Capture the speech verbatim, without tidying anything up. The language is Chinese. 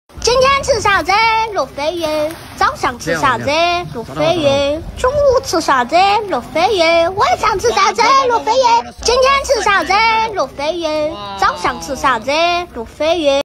今天吃啥子？罗非鱼。早上吃啥子？罗非鱼。中午吃啥子？罗非鱼。晚上吃啥子？罗非鱼。今天吃啥子？罗非鱼。早上吃啥子？罗非鱼。